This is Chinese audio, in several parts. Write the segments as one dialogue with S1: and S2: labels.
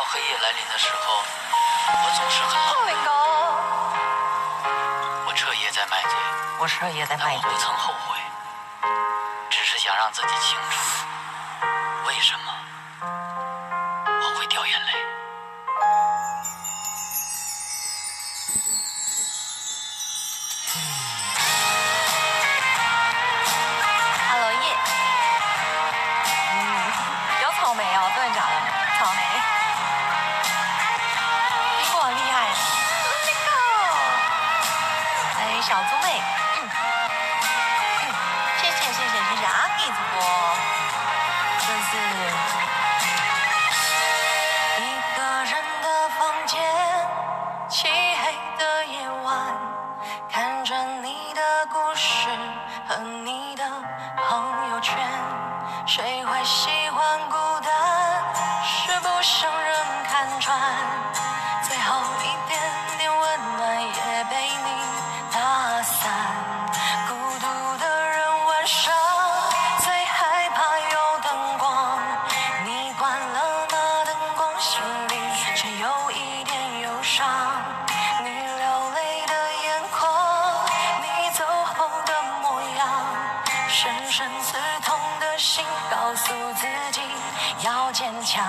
S1: 黑夜来临的时候，我总是很狼狈。我彻夜在卖醉，但我不曾后悔，只是想让自己清楚，为什么我会掉眼泪。
S2: Hello 叶，有草莓哦，真的假的？草莓，苹果很厉害。哎，小猪妹，谢谢阿弟主播，真是一个人的房间，漆黑的夜晚，看着你的故事和你的朋友圈，谁会喜欢孤单？是不想人看穿，最后一点点温暖也被你打散。孤独的人晚上最害怕有灯光，你关了那灯光，心里却有一点忧伤。你流泪的眼眶，你走后的模样，深深刺痛的心，告诉自己要坚强。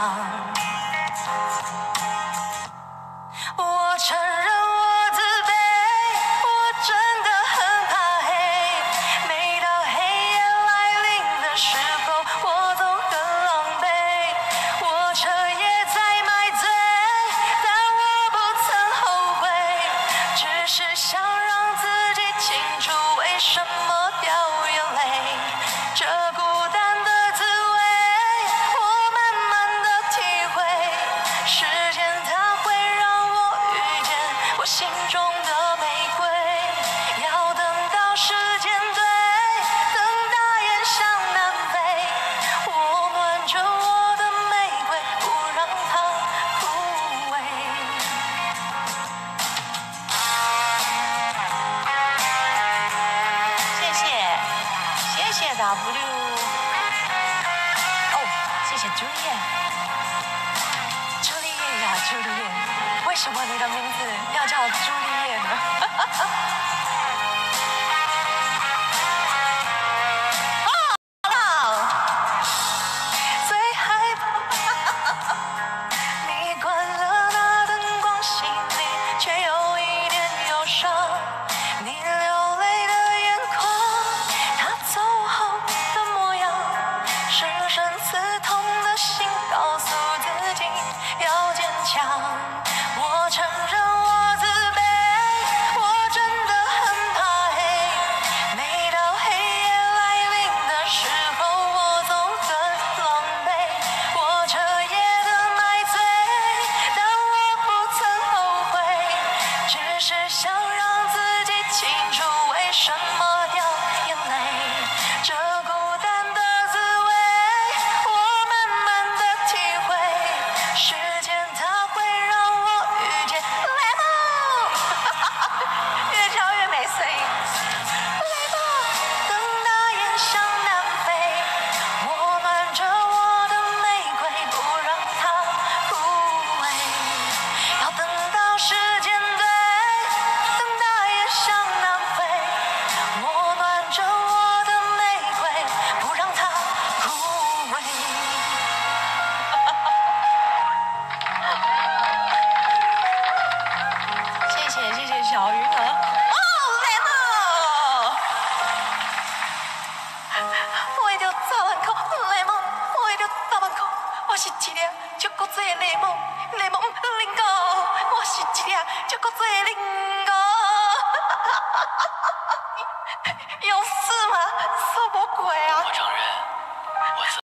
S2: 我承认我自卑，我真的很怕黑，每到黑夜来临的时候，我总很狼狈。我彻夜在买醉，但我不曾后悔，只是想让自己清楚为什么掉眼泪。这孤单的滋味，我慢慢的体会，时间它会让我遇见我心中的玫瑰。要等到时间对，等大雁向南飞，我暖着我的玫瑰，不让它枯萎。谢谢 W， 哦，谢谢朱丽叶，朱丽叶呀，朱丽叶，为什么你的名字要叫朱丽叶呢？最害怕你关了那灯光，心里却有一点忧伤。你流泪的眼眶，他走后的模样，深深刺痛的心，告诉自己要坚强。我承认我自卑，我真的很怕黑，每到黑夜来临的时候，我总很狼狈。我彻夜的买醉，但我不曾后悔，只是想让自己清楚为什么掉眼泪。这孤单的滋味，我慢慢的体会，时间它会让我遇见 Lemon， 越跳越没声音。Lemon， 等大雁向南飞，我暖着我的玫瑰，不让它枯萎。要等到时间对，等大雁向南飞，我暖着我的玫瑰，不让它枯萎。谢谢小云儿。哦，来了！我一条早晚口，雷蒙，我一条早晚口，我是一粒足够多的雷蒙，雷蒙零狗，我是一粒足够多的零。